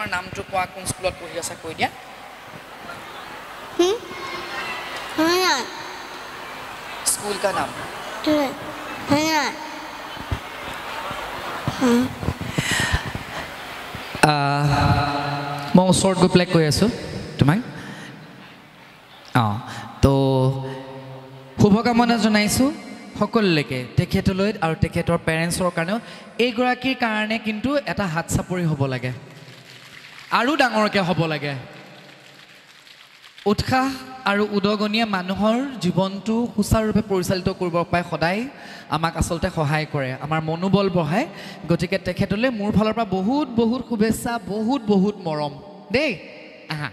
তোমাৰ নামটো কোৱা কোন স্কুলত পঢ়ি আছা কৈ দিয়া स्कूल का नाम मैं ओसर गई पे कै आसो तुम्हें तो शुभकामना जनाइছোঁ সকললৈকে তেখেতলৈ আৰু তেখেতৰ পেৰেণ্টছৰ কাৰণেও এইগৰাকীৰ কাৰণে কিন্তু এটা হাত চাপৰি হ'ব লাগে আৰু ডাঙৰকৈ হ'ব লাগে উৎসাহ আৰু উদগনিয়ে মানুহৰ জীৱনটো সুচাৰুৰূপে পৰিচালিত কৰিব পাৰে সদায় আমাক আচলতে সহায় কৰে আমাৰ মনোবল বঢ়ায় গতিকে তেখেতলৈ মোৰ ফালৰ পৰা বহুত বহুত শুভেচ্ছা বহুত বহুত মৰম দেই আহা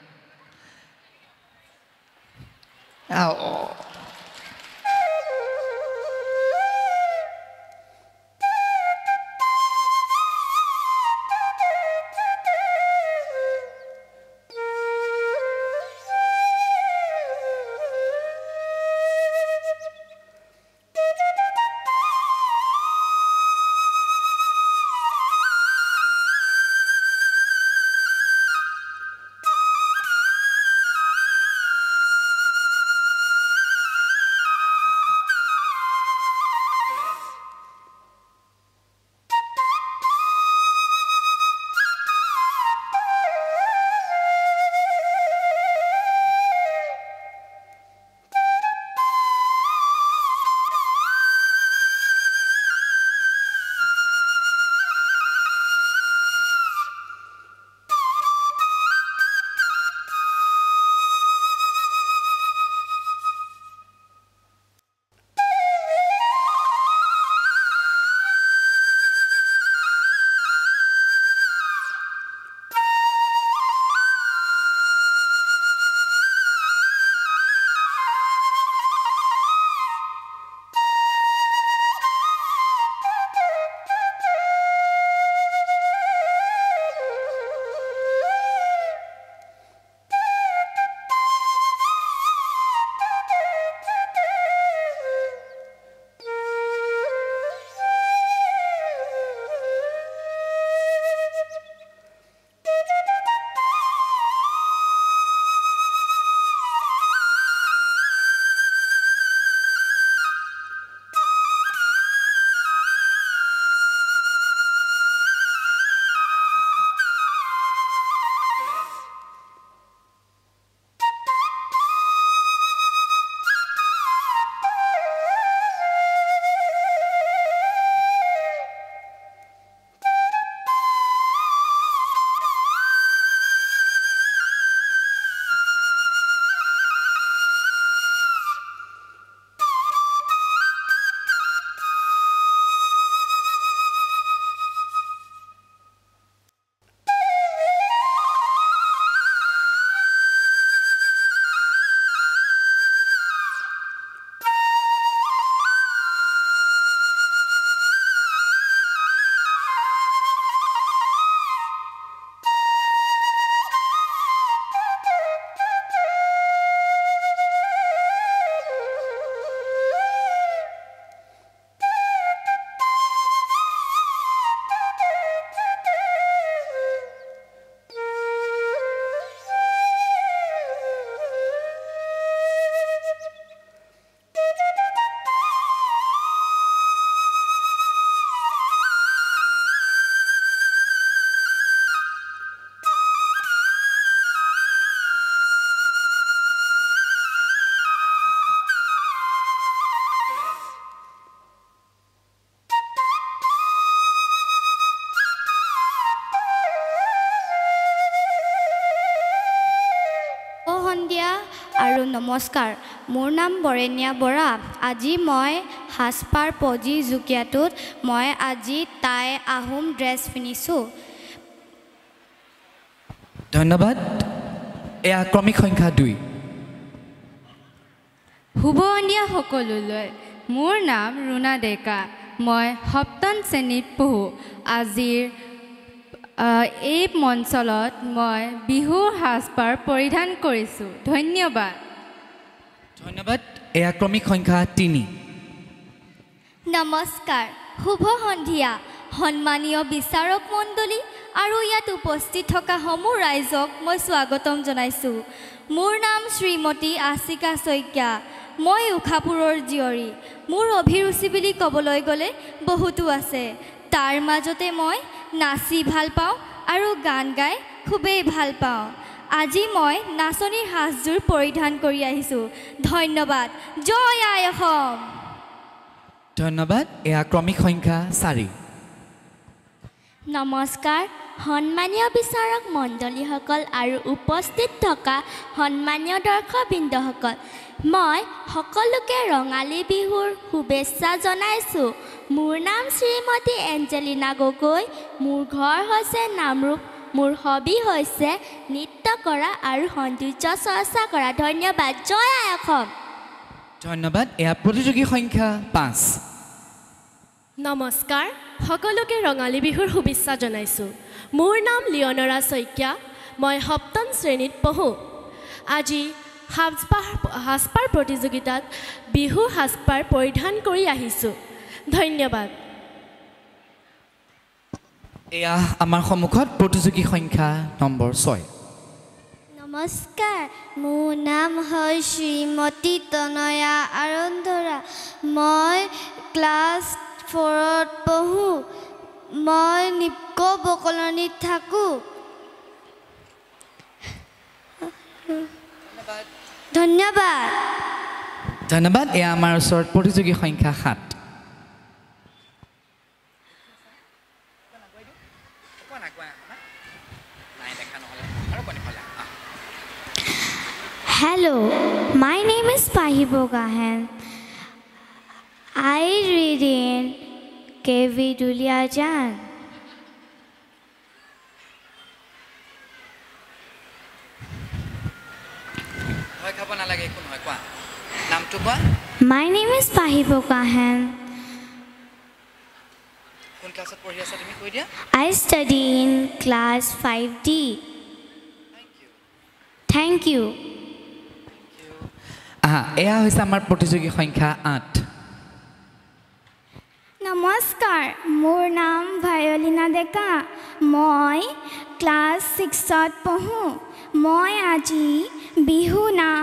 আৰু নমস্কাৰ মোৰ নাম বৰেণ্যা বৰা আজি মই হাসপাৰ পজি জুকিয়াটোত মই আজি টাই আহোম ড্ৰেছ পিনিছো ধন্যবাদ এয়া ক্ৰমিক সংখ্যা 2 শুভসন্ধিয়া সকলোলৈ মোৰ নাম ৰুণা ডেকা মই সপ্তম শ্ৰেণীত পঢ়ো আজিৰ এই মঞ্চলত মই বিহুৰ সাজপাৰ পৰিধান কৰিছোঁ ধন্যবাদ ধন্যবাদ এয়া ক্ৰমিক সংখ্যা 3 নমস্কাৰ শুভ সন্ধিয়া সন্মানীয় বিচাৰক মণ্ডলী আৰু ইয়াত উপস্থিত থকা সমূহ ৰাইজক মই স্বাগতম জনাইছোঁ। মোৰ নাম শ্ৰীমতী আশিকা শইকীয়া। মই উখাপুৰৰ জীয়ৰী। মোৰ অভিৰুচি বুলি ক'বলৈ গ'লে বহুতো আছে। তাৰ মাজতে মই নাচি ভাল পাওঁ আৰু গান গাই খুবেই ভাল পাওঁ। আজি মই নাচনীৰ সাজযোৰ পৰিধান কৰি আহিছোঁ। ধন্যবাদ। জয় আই অসম। ধন্যবাদ। এয়া ক্ৰমিক সংখ্যা 4। নমস্কাৰ সন্মানীয় বিচাৰক মণ্ডলীসকল আৰু উপস্থিত থকা সন্মানীয় দৰ্শকবৃন্দসকল, মই সকলোকে ৰঙালী বিহুৰ শুভেচ্ছা জনাইছোঁ। মোৰ নাম শ্ৰীমতী এঞ্জেলিনা গগৈ। মোৰ ঘৰ হৈছে নামৰূপ। মোৰ হবি হৈছে নৃত্য কৰা আৰু সৌন্দৰ্য চৰ্চা কৰা। ধন্যবাদ। জয় আই অসম। ধন্যবাদ। এয়া প্ৰতিযোগী সংখ্যা 5। নমস্কাৰ সকলোকে ৰঙালী বিহুৰ শুভেচ্ছা জনাইছোঁ। মোৰ নাম লিঅ'নৰা শইকীয়া। মই 7ম শ্ৰেণীত পঢ়োঁ। আজি সাজপাৰ প্ৰতিযোগিতাত বিহু সাজপাৰ পৰিধান কৰি আহিছোঁ। ধন্যবাদ। এয়া আমাৰ সন্মুখত প্ৰতিযোগী সংখ্যা নম্বৰ 6। নমস্কাৰ, মোৰ নাম হয় শ্ৰীমতী তনয়া আৰন্ধৰা। মই ক্লাছ 4ত পঢ়োঁ। মই নিপকো বকলনিত থাকোঁ। ধন্যবাদ। ধন্যবাদ। এয়া আমাৰ ওচৰত প্ৰতিযোগী সংখ্যা 7। Hello, my name is Pahibo Gahan. I read in KV Duliajan. My name is Pahibo Gahan. I study in class 5D. Thank you. এয়া হৈছে আমাৰ প্ৰতিযোগী সংখ্যা 8। নমস্কাৰ, মোৰ নাম ভায়লিনা ডেকা। মই ক্লাছ 6ত পঢ়োঁ। মই আজি বিহু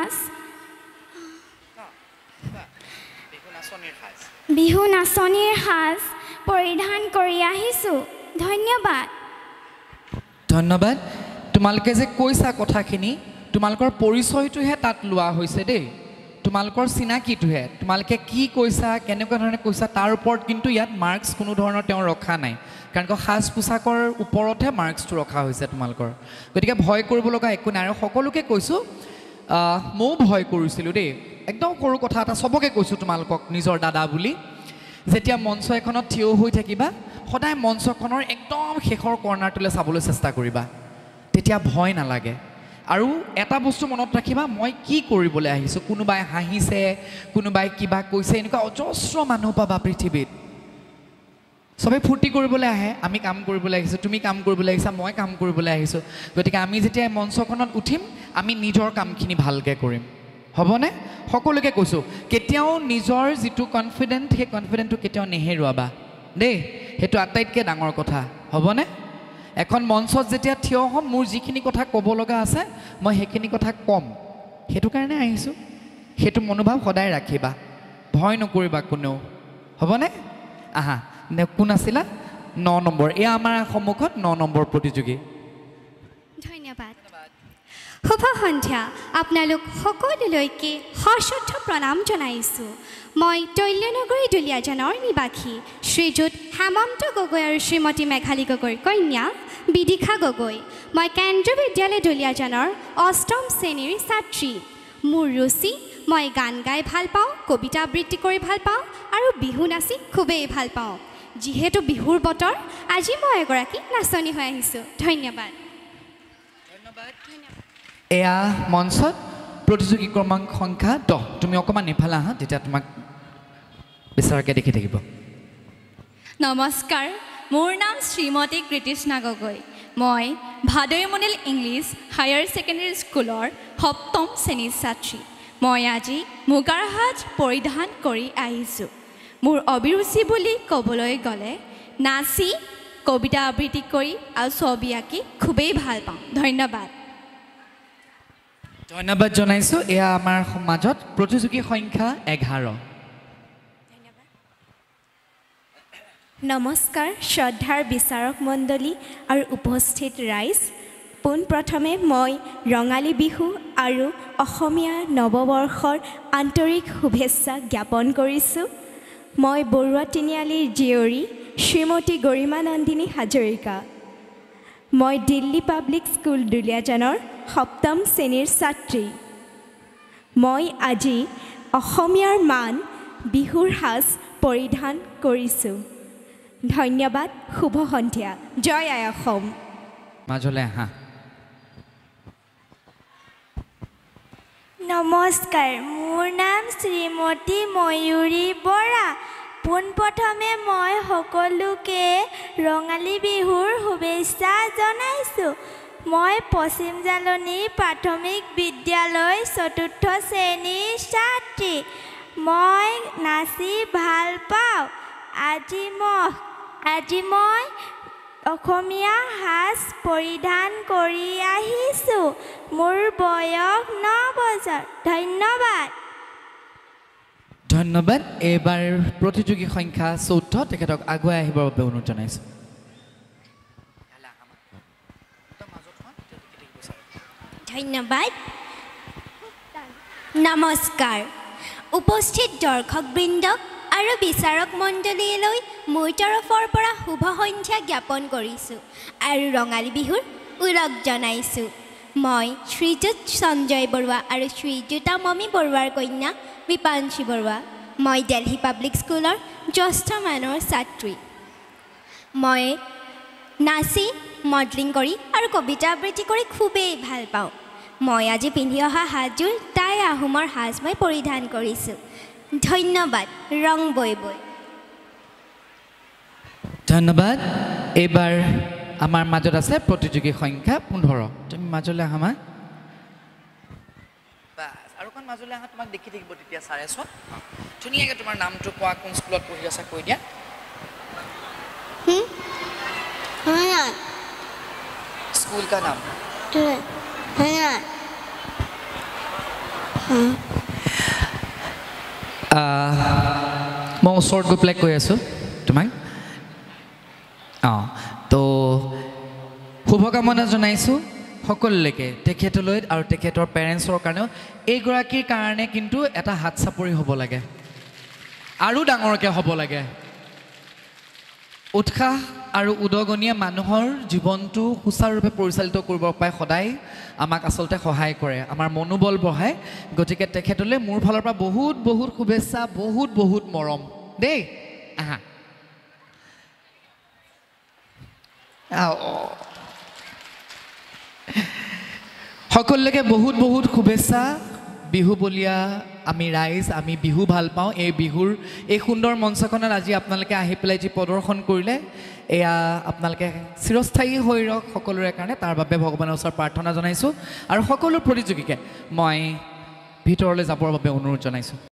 নাচনীৰ সাজ পৰিধান কৰি আহিছোঁ। ধন্যবাদ। ধন্যবাদ। তোমালোকে যে কৈছা কথাখিনি, তোমালোকৰ পৰিচয়টোহে তাত লোৱা হৈছে দেই। তোমালোকৰ চিনাকিটোহে। তোমালোকে কি কৈছা, কেনেকুৱা ধৰণে কৈছা, তাৰ ওপৰত কিন্তু ইয়াত মাৰ্কছ কোনো ধৰণৰ তেওঁ ৰখা নাই। কাৰণ সাজ পোছাকৰ ওপৰতহে মাৰ্কছটো ৰখা হৈছে তোমালোকৰ। গতিকে ভয় কৰিব লগা একো নাই। আৰু সকলোকে কৈছোঁ, ময়ো ভয় কৰিছিলোঁ দেই। একদম সৰু কথা এটা চবকে কৈছোঁ তোমালোকক, নিজৰ দাদা বুলি। যেতিয়া মঞ্চ এখনত থিয় হৈ থাকিবা, সদায় মঞ্চখনৰ একদম শেষৰ কৰ্ণাৰটোলৈ চাবলৈ চেষ্টা কৰিবা। তেতিয়া ভয় নালাগে। আৰু এটা বস্তু মনত ৰাখিবা, মই কি কৰিবলৈ আহিছোঁ। কোনোবাই হাঁহিছে, কোনোবাই কিবা কৈছে, এনেকুৱা অজস্ৰ মানুহ পাবা পৃথিৱীত। চবেই ফূৰ্তি কৰিবলৈ আহে। আমি কাম কৰিবলৈ আহিছোঁ, তুমি কাম কৰিবলৈ আহিছা, মই কাম কৰিবলৈ আহিছোঁ। গতিকে আমি যেতিয়া মঞ্চখনত উঠিম, আমি নিজৰ কামখিনি ভালকৈ কৰিম। হ'বনে? সকলোকে কৈছোঁ, কেতিয়াও নিজৰ যিটো কনফিডেণ্ট, সেই কনফিডেণ্টটো কেতিয়াও নেহেৰুৱাবা দেই। সেইটো আটাইতকৈ ডাঙৰ কথা। হ'বনে? এখন মঞ্চত যেতিয়া থিয় হ'ম, মোৰ যিখিনি কথা ক'ব লগা আছে মই সেইখিনি কথা ক'ম। সেইটো কাৰণে আহিছোঁ। সেইটো মনোভাৱ সদায় ৰাখিবা। ভয় নকৰিবা কোনেও। হ'বনে? কোন আছিলা? 9 নম্বৰ। এয়া আমাৰ সন্মুখত 9 নম্বৰ প্ৰতিযোগী। ধন্যবাদ। শুভ সন্ধ্যা। আপোনালোক সকলোলৈকে সশ্ৰদ্ধ প্ৰণাম জনাইছোঁ। মই তৈলনগৰী দুলীয়াজানৰ নিবাসী শ্ৰীযুত হেমন্ত গগৈ আৰু শ্ৰীমতী মেঘালী গগৈৰ কন্যা বিদিশা গগৈ। মই কেন্দ্ৰীয় বিদ্যালয় দুলীয়াজানৰ 8ম শ্ৰেণীৰ ছাত্ৰী। মোৰ ৰুচি, মই গান গাই ভাল পাওঁ, কবিতা আবৃত্তি কৰি ভাল পাওঁ আৰু বিহু নাচি খুবেই ভাল পাওঁ। যিহেতু বিহুৰ বতৰ, আজি মই এগৰাকী নাচনী হৈ আহিছোঁ। ধন্যবাদ। এয়া মঞ্চত প্ৰতিযোগী ক্ৰমাংক সংখ্যা 10। তুমি অকণমান ইফালে আহা, তেতিয়া তোমাক বিচাৰকে দেখি থাকিব। নমস্কাৰ, মোৰ নাম শ্ৰীমতী কৃতিষ্ণা গগৈ। মই ভাদৈমনিল ইংলিছ হায়াৰ ছেকেণ্ডেৰী স্কুলৰ 7ম শ্ৰেণীৰ ছাত্ৰী। মই আজি মুগাৰ সাজ পৰিধান কৰি আহিছোঁ। মোৰ অভিৰুচি বুলি ক'বলৈ গ'লে নাচি কবিতা আবৃত্তি কৰি আৰু ছবি আঁকি খুবেই ভাল পাওঁ ধন্যবাদ ধন্যবাদ জনাইছোঁ এয়া আমাৰ সমাজত প্ৰতিযোগী সংখ্যা 11 নমস্কাৰ শ্ৰদ্ধাৰ বিচাৰক মণ্ডলী আৰু উপস্থিত ৰাইজ পোনপ্ৰথমে মই ৰঙালী বিহু আৰু অসমীয়া নৱবৰ্ষৰ আন্তৰিক শুভেচ্ছা জ্ঞাপন কৰিছোঁ মই বৰুৱা তিনিআলিৰ জীয়ৰী শ্ৰীমতী গৰিমা নন্দিনী হাজৰিকা মই দিল্লী পাব্লিক স্কুল দুলীয়াজানৰ 7ম শ্ৰেণীৰ ছাত্ৰী মই আজি অসমীয়াৰ মান বিহুৰ সাজ পৰিধান কৰিছোঁ ধন্যবাদ শুভ সন্ধিয়া জয় আই অসম মাজলৈ আহা নমস্কাৰ মোৰ নাম শ্ৰীমতী ময়ূৰী বৰা পোনপ্ৰথমে মই সকলোকে ৰঙালী বিহুৰ শুভেচ্ছা জনাইছোঁ মই পশ্চিম জালনী প্ৰাথমিক বিদ্যালয় 4ৰ্থ শ্ৰেণীৰ ছাত্ৰী মই নাচি ভাল পাওঁ আজি মই অসমীয়া সাজ পৰিধান কৰি আহিছোঁ মোৰ বয়স 9 বছৰ ধন্যবাদ ধন্যবাদ এইবাৰ প্ৰতিযোগী সংখ্যা 14 তেখেতক আগুৱাই আহিবৰ বাবে অনুৰোধ জনাইছোঁ ধন্যবাদ নমস্কাৰ উপস্থিত দৰ্শকবৃন্দ আৰু বিচাৰক মণ্ডলীলৈ মোৰ তৰফৰ পৰা শুভ সন্ধ্যা জ্ঞাপন কৰিছোঁ আৰু ৰঙালী বিহুৰ ওলগ জনাইছোঁ মই শ্ৰীযুত সঞ্জয় বৰুৱা আৰু শ্ৰীযুতা মমী বৰুৱাৰ কন্যা বিপাঞ্চী বৰুৱা মই দিল্লী পাব্লিক স্কুলৰ জ্যেষ্ঠ মানৰ ছাত্ৰী মই নাচি মডেলিং কৰি আৰু কবিতা আবৃত্তি কৰি খুবেই ভাল পাওঁ মই আজি পিন্ধি অহা সাজযোৰ টাই আহোমৰ সাজ মই পৰিধান কৰিছোঁ ধন্যবাদ ৰং বৈ বৈ ধন্যবাদ এইবাৰ আমাৰ মাজত আছে প্ৰতিযোগী সংখ্যা 15 তুমি মাজলৈ আহা মা বাস আৰু কোন মাজলৈ আহা তোমাক দেখি থাকিব তেতিয়া চাৰে চোৱা ধুনীয়াকৈ তোমাৰ নামটো কোৱা কোন স্কুলত পঢ়ি আছা কৈ দিয়া स्कूल का नाम मैं ओसर गई पे কৈ আছোঁ তোমাক তো শুভকামনা জনাইছোঁ সকলোলৈকে তেখেতলৈ আৰু তেখেতৰ পেৰেণ্টছৰ কাৰণেও এইগৰাকীৰ কাৰণে কিন্তু এটা হাত চাপৰি হ'ব লাগে আৰু ডাঙৰকৈ হ'ব লাগে উৎসাহ আৰু উদগনিয়ে মানুহৰ জীৱনটো সুচাৰুৰূপে পৰিচালিত কৰিব পাৰে সদায় আমাক আচলতে সহায় কৰে আমাৰ মনোবল বঢ়ায় গতিকে তেখেতলৈ মোৰ ফালৰ পৰা বহুত বহুত শুভেচ্ছা বহুত বহুত মৰম দেই আহা সকলোলৈকে বহুত বহুত শুভেচ্ছা বিহু বলিয়া আমি ৰাইজ আমি বিহু ভাল পাওঁ এই বিহুৰ এই সুন্দৰ মঞ্চখনত আজি আপোনালোকে আহি পেলাই যি প্ৰদৰ্শন কৰিলে এয়া আপোনালোকে চিৰস্থায়ী হৈ ৰওক সকলোৰে কাৰণে তাৰ বাবে ভগৱানৰ ওচৰত প্ৰাৰ্থনা জনাইছোঁ আৰু সকলো প্ৰতিযোগীকে মই ভিতৰলৈ যাবৰ বাবে অনুৰোধ জনাইছোঁ